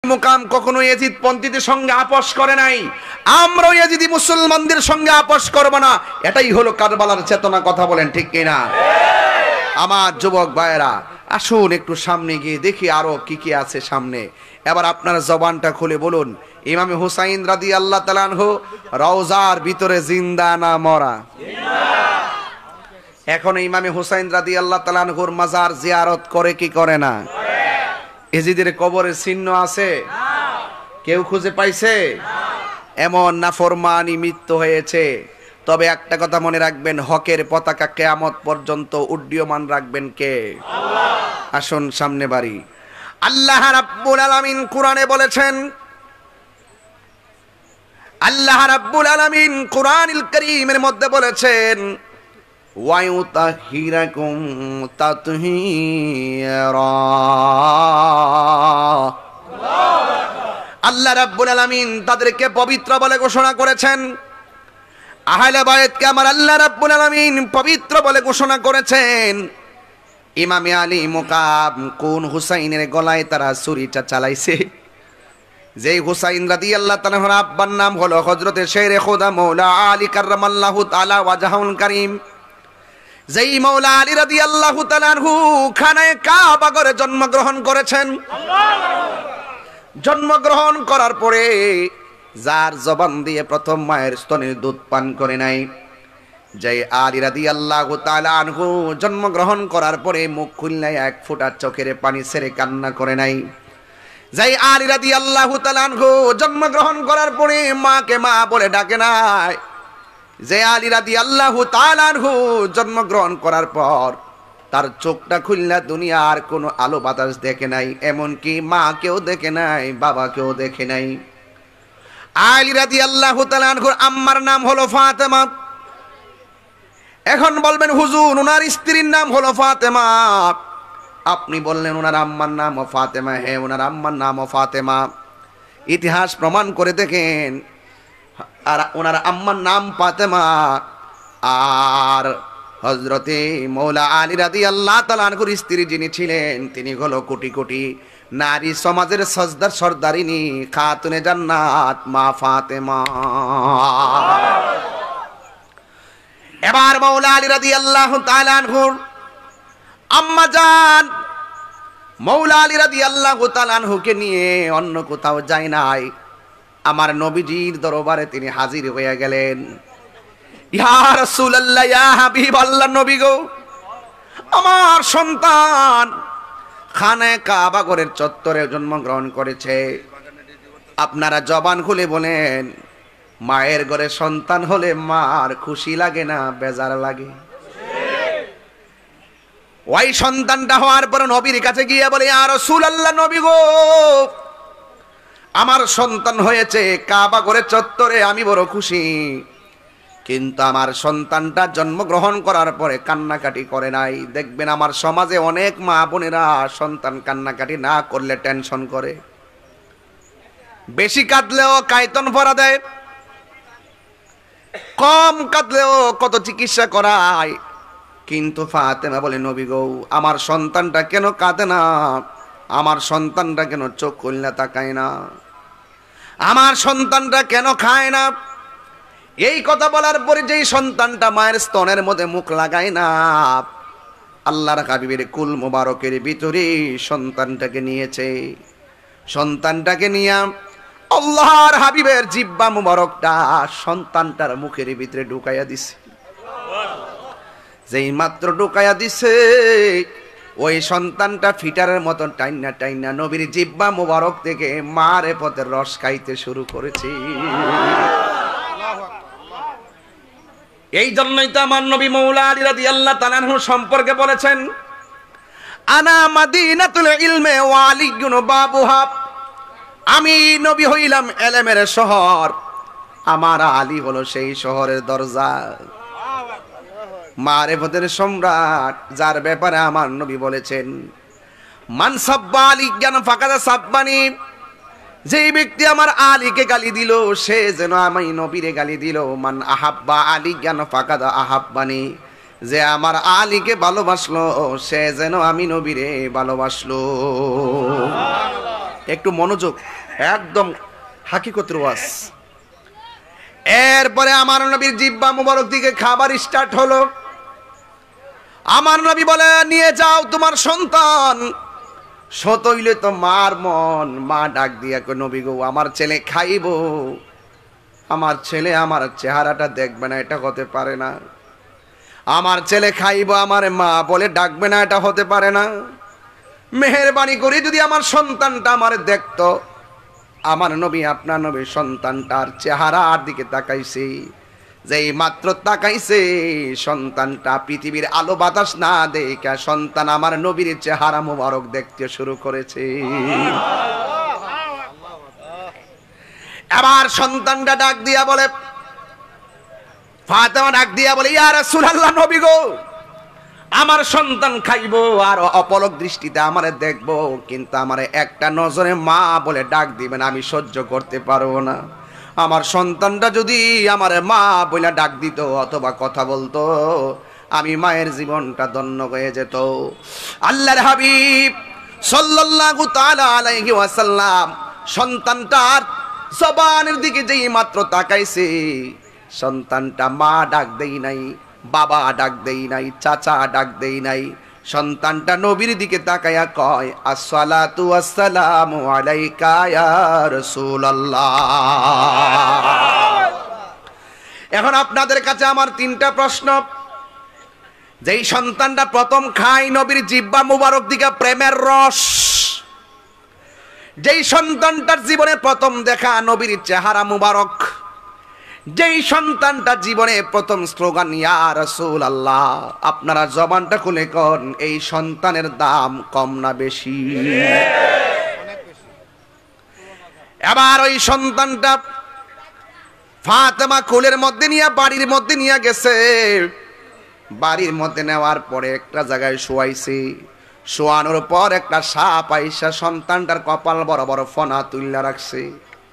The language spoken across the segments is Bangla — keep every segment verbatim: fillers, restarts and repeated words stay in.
মুকাম কখনো ইয়াজিদ পন্থীদের সঙ্গে আপোষ করে নাই, আমরাও ইয়াজিদি মুসলমানদের সঙ্গে আপোষ করব না। এটাই হলো কারবালার চেতনা। কথা বলেন ঠিক কিনা? আমার যুবক ভাইয়েরা, আসুন একটু সামনে গিয়ে দেখি আরো কি কি আছে সামনে। এবার আপনার জবানটা খুলে বলুন, ইমাম হুসাইন রাদিয়াল্লাহু তাআলা আনহু রওজার ভিতরে জিন্দা না মরা? এখন ইমাম হুসাইন রাদিয়াল্লাহু তাআলা আনহুর মাজার জিয়ারত করে কি করে না? এজিদের কবরের চিহ্ন আছে? কেউ খুঁজে পাইছে? এমন নাফরমানি মৃত্যু হয়েছে। তবে একটা কথা মনে রাখবেন, হকের পতাকা কিয়ামত পর্যন্ত উড্ডীয়মান রাখবেন কে? আল্লাহ। আসুন সামনে বাড়ি। আল্লাহ রাব্বুল আলামিন কোরআনে বলেছেন, আল্লাহ রাব্বুল আলামিন কোরআনুল কারীমের মধ্যে বলেছেন, ওয়ায়ুতাহিরাকুম তাতহীরা। আল্লাহ রাব্বুল আলামিন তাদেরকে পবিত্র বলে ঘোষণা করেছেন। আহলে বায়াতকে আমার আল্লাহ রাব্বুল আলামিন পবিত্র বলে ঘোষণা করেছেন। ইমামে আলী মুকাম কোন হুসাইনের গলায় তারা ছুরিটা চালাইছে? যেই হুসাইন রাদিয়াল্লাহু তাআলা আনহুর আব্বার নাম হলো হযরতে শেরে খোদা মাওলা আলী কাররামাল্লাহু তাআলা ওয়াজহুল কারীম। যেই মাওলা আলী রাদিয়াল্লাহু তাআলা আনহু খানায়ে কাবা ঘরে জন্মগ্রহণ করেছেন। জন্মগ্রহণ করার পরে যার জবান দিয়ে প্রথম মায়ের স্তনের দুধ পান করে নাই, যে আলী রাদিয়াল্লাহু তাআলা আনহু জন্মগ্রহণ করার পরে মুখ খুলনায় এক ফোঁটা চোখের পানি ছেড়ে কান্না করে নাই, যে আলী রাদিয়াল্লাহু তাআলা আনহু জন্মগ্রহণ করার পরে মাকে মা বলে ডাকে নাই, যে আলী রাদিয়াল্লাহু তাআলা আনহু জন্মগ্রহণ করার পর তার চোখটা খুলনা দুনিয়ার কোনো আলো বাতাস দেখে নাই, এমনকি মাকেও দেখে নাই, বাবাকেও দেখে নাই। আলী রাদিয়াল্লাহু তাআলা আনহুর আম্মার নাম হলো ফাতেমা। এখন বলবেন হুজুর ওনার স্ত্রীর নাম হলো ফাতেমা, আপনি বললেন ওনার আম্মার নামও ফাতেমা। হ্যাঁ, ওনার আম্মার নামও ফাতেমা। ইতিহাস প্রমাণ করে দেখেন, আর ওনার আম্মার নাম ফাতেমা, আর হযরতে মৌলা আলী রাদিয়াল্লাহু তাআলা আনহুর স্ত্রী যিনি ছিলেন তিনি হলো কোটি কোটি নারী সমাজের সজদার সর্দারিনী খাতুনে জান্নাত মা ফাতেমা। এবার মৌলা আলী রাদিয়াল্লাহু তাআলা আনহুর আম্মা জান মৌলা আলী রাদিয়াল্লাহু তাআলা আনহুকে নিয়ে অন্য কোথাও যায় নাই, আমার নবীজির দরবারে তিনি হাজির হয়ে গেলেন। ইয়া রাসূলুল্লাহ, ইয়া হাবিবাল্লাহ, নবী গো, আমার সন্তান খানায়ে কাবা ঘরের চত্বরে জন্মগ্রহণ করেছে। আপনারা জবান খুলে বলেন, মায়ের ঘরে সন্তান হলে মার খুশি লাগে না বেজার লাগে? ওই সন্তানটা হওয়ার পর নবীর কাছে গিয়ে বলে, ইয়া রাসূলুল্লাহ, নবী গো, আমার সন্তান হয়েছে কাবা ঘরের চত্বরে, আমি বড় খুশি, কিন্তু আমার সন্তানটা জন্মগ্রহণ করার পরে কান্নাকাটি করে নাই। দেখবেন আমার সমাজে অনেক মা বোনেরা সন্তান কান্নাকাটি না করলে টেনশন করে, বেশি কাঁদলেও কায়তন ভরা দেয়, কম কাঁদলেও কত চিকিৎসা করায়। কিন্তু ফাতেমা বলে, নবী গো, আমার সন্তানটা কেন কাঁদে না, আমার সন্তানটা কেন চোখ খুলনা তাকায় না, আমার সন্তানটা কেন খায় না? এই কথা বলার পরে যেই সন্তানটা মায়ের স্তনের মধ্যে মুখ লাগায় না, আল্লাহর হাবিবের কুল মুবারকের ভিতরে সন্তানটাকে নিয়েছে। সন্তানটাকে নিয়ে আল্লাহর হাবিবের জিহ্বা মুবারকটা সন্তানটার মুখের ভিতরে ঢুকাইয়া দিছে। যেই মাত্র ঢুকাইয়া দিছে, ওই সন্তানটা ফিটারের মতন টাইনা টাইনা নবীর জিহ্বা মুবারক থেকে মারে পথের রস খাইতে শুরু করেছে। এই জন্যই তো আমার নবী মৌলা আলী রাদিয়াল্লাহু তাআলা আনহু সম্পর্কে বলেছেন, আনা মাদিনাতুল ইলমে ওয়া আলিয়্যুন বাবুহা, আমি নবী হইলাম ইলমের শহর, আমার আলী হলো সেই শহরের দরজা। মারিফতের সম্রাট, যার ব্যাপারে আমার নবী বলেছেন, মান সাব্বা আলিয়ান ফাকাদ সাব্বানি, যেই ব্যক্তি আমার আলীকে গালি দিল সে যেন আমি নবীরে গালি দিল। মান আহাব্বা আলিয়ান ফাকাদ আহাব্বানি, যে আমার আলীকে ভালোবাসলো সে যেন আমি নবীরে ভালোবাসলো। একটু মনোযোগ, একদম হাকিকতের ওয়াজ। এরপরে আমার নবীর জিহ্বা মুবারক দিকে খাবার স্টার্ট হলো। আমার নবী বলে, নিয়ে যাও তোমার সন্তান। সতইলে তো মার মন। মা ডাক দিয়া কই, নবী গো, আমার ছেলে খাইব, আমার ছেলে আমার চেহারাটা দেখবে না, এটা হতে পারে না। আমার ছেলে খাইব, আমার মা বলে ডাকবে না, এটা হতে পারে না। মেহেরবানি করে যদি আমার সন্তানটা আমার দেখতো। আমার নবী, আপনার নবী সন্তানটার চেহারার দিকে তাকাইছে। যেই মাত্র তাকাইছে, সন্তানটা পৃথিবীর আলো বাতাস না দেখা সন্তান আমার নবীর চেহারা মুবারক দেখতে শুরু করেছে। আবার সন্তানটা ডাক দিয়া বলে, ফাতেমা ডাক দিয়া বলে, ইয়া রাসূলুল্লাহ, নবী গো, আমার সন্তান খাইবো আর অপলক দৃষ্টিতে আমারে দেখবো, কিন্তু আমারে একটা নজরে মা বলে ডাক দিবেন, আমি সহ্য করতে পারবো না। আমার সন্তানটা যদি আমারে মা বলে ডাক দিত অথবা কথা বলতো, আমি মায়ের জীবনটা ধন্য হয়ে যেত। আল্লাহর হাবিব সাল্লাল্লাহু তাআলা আলাইহি ওয়াসাল্লাম সন্তানটার জবানের দিকে যেই মাত্র তাকাইছে, সন্তানটা মা ডাক দেই নাই, বাবা ডাক দেই নাই, চাচা ডাক দেই নাই। সন্তানটা নবীর দিকে তাকায়া কয়, আসসালাতু ওয়াসসালামু আলাইকা ইয়া রাসূলুল্লাহ। এখন আপনাদের কাছে আমার তিনটা প্রশ্ন। যেই সন্তানটা প্রথম খায় নবীর জিহ্বা মুবারক দিকে প্রেমের রস, যেই সন্তানটার জীবনে প্রথম দেখা নবীর চেহারা মুবারক, যেই সন্তানটা জীবনে প্রথম স্লোগান ইয়া রাসূলুল্লাহ, আপনারা জবানটা খুলে কোন, এই সন্তানের দাম কম না বেশি? এবার ওই সন্তানটা ফাতেমা কোলের মধ্যে নিয়ে বাড়ির মধ্যে নিয়ে গেছে। বাড়ির মধ্যে নেওয়ার পরে একটা জায়গায় শোয়াইছে। শোয়ানোর পর একটা সাপ আইসা সন্তানটার কপাল বড় বড় ফনা তুইলা রাখছে।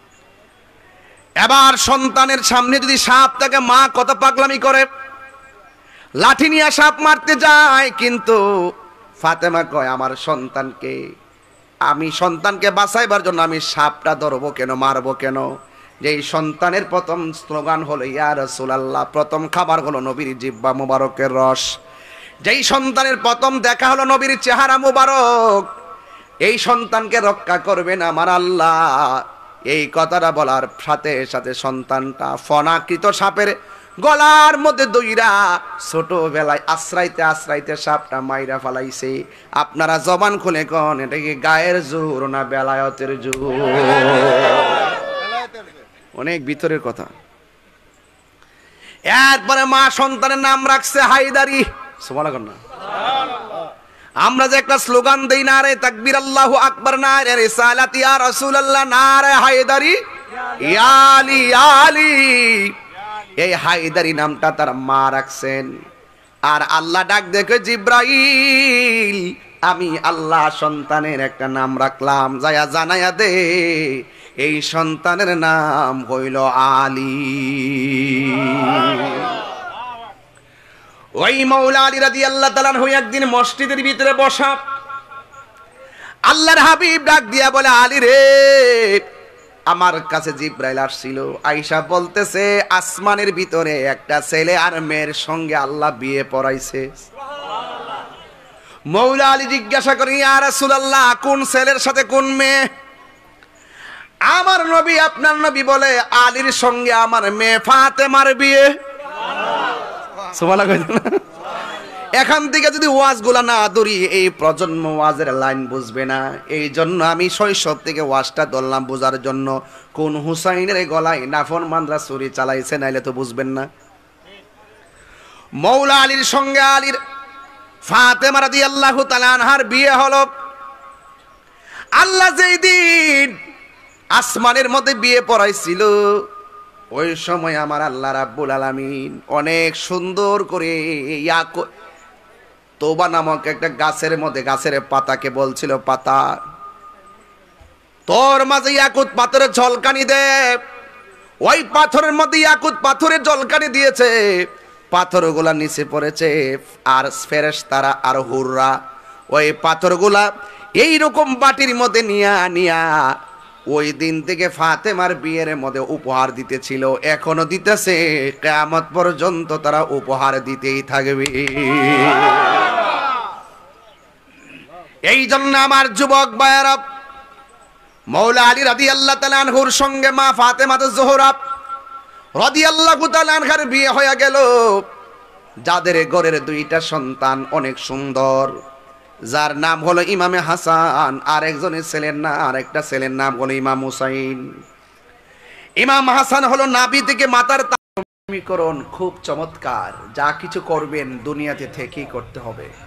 এবার সন্তানের সামনে যদি সাপ থাকে, মা কত পাগলামি করে, লাঠি নিয়ে সাপ মারতে যায়। কিন্তু ফাতেমা কয়, আমার সন্তানকে আমি সন্তানকে বাঁচাইবার জন্য আমি সাপটা ধরবো কেন, মারবো কেন? যেই সন্তানের প্রথম স্লোগান হলো ইয়া রাসূলুল্লাহ, প্রথম খাবার হলো নবীর জিহ্বা মুবারকের রস, যেই সন্তানের প্রথম দেখা হলো নবীর চেহারা মুবারক, এই সন্তানকে রক্ষা করবেন আমার আল্লাহ। এই কথাটা বলার সাথে সাথে সন্তানটা ফনাকৃত সাপের গলার মধ্যে দইরা ছোটবেলায় আশ্রাইতে আশ্রাইতে সাপটা মাইরা ফালাইছে। আপনারা জবান খুলে কোন, এটা কি গায়ের জোর না বেলায়েতের জোর? অনেক ভিতরের কথা। এরপরে মা সন্তানের নাম রাখছে হায়দারি। সুবহানাল্লাহ না? আমরা যে একটা স্লোগান দেই, নারে তাকবীর আল্লাহু আকবার, নারে রিসালাত ইয়া রাসূলুল্লাহ, নারে হায়দারি ইয়া আলী ইয়া আলী, এই হায়দারি নামটা তার মা রাখছেন। আর আল্লাহ ডাক দেখে, জিব্রাইল, আমি আল্লাহ সন্তানের একটা নাম রাখলাম, যায়া জানায়া দে এই সন্তানের নাম হইল আলী। ওই মাওলা আলী রাদিয়াল্লাহু তাআলা আনহু একদিন মসজিদের ভিতরে বসা, আল্লাহর হাবিব ডাক দিয়া বলে, আলী রে, আমার কাছে জিব্রাইল আসছিল। আয়েশা বলতেছে, আসমানের ভিতরে একটা ছেলে আর মেয়ের সঙ্গে আল্লাহ বিয়ে পড়াইছে। মাওলা আলী জিজ্ঞাসা করেন, ইয়া রাসূলুল্লাহ, কোন ছেলের সাথে কোন মেয়ে? আমার নবী, আপনার নবী বলে, আলীর সঙ্গে আমার মেয়ে ফাতেমার বিয়ে। এখান থেকে যদি ওয়াজ গুলা না ধরি, এই প্রজন্ম ওয়াজের লাইন বুঝবে না। এই জন্য আমি শৈশব থেকে ওয়াজটা ধরলাম বোঝার জন্য। কোন হুসাইনের গলায় নাফর মান্দ্রা ছুরি চালাইছে, নাইলে তো বুঝবেন না। মাওলা আলীর সঙ্গে আলীর ফাতেমা রাদিয়াল্লাহু তাআলা আনহার বিয়ে হলো। আল্লাহ যেই দিন আসমানের মধ্যে বিয়ে পড়াইছিল, ওই সময় আমার আল্লাহ রাব্বুল আলামিন অনেক সুন্দর করে ইয়াকুত তোবা নামক একটা গাছের মধ্যে, গাছের পাতাকে বলছিল, পাতা তোর মাঝে ইয়াকুত পাথরের ঝলকানি দে। ওই পাথরের মধ্যে ইয়াকুত পাথরের ঝলকানি দিয়েছে, পাথরগুলা নিচে পড়েছে। আর ফেরেশতারা আর হুররা ওই পাথরগুলা এই রকম বাটির মধ্যে নিয়া নিয়া ওই দিন থেকে ফাতেমার বিয়ের মধ্যে উপহার দিতেছিল, এখনো দিতেছে, কিয়ামত পর্যন্ত তারা উপহার দিতেই থাকবে। এই জন্য আমার যুবক ভাইয়েরা, মৌলা আলী রাদিয়াল্লাহু তাআলা আনহুর সঙ্গে মা ফাতেমা জোহরা রাদিয়াল্লাহু তাআলা আনহার বিয়ে হয়ে গেল। যাদের ঘরের দুইটা সন্তান অনেক সুন্দর, যার নাম হলো ইমামে হাসান, আর একজনের ছেলের নাম, আর একটা ছেলের নাম হলো ইমাম হুসাইন। ইমাম হাসান হলো নাভি থেকে মাথার সমীকরণ খুব চমৎকার, যা কিছু করবেন দুনিয়াতে থেকেই করতে হবে।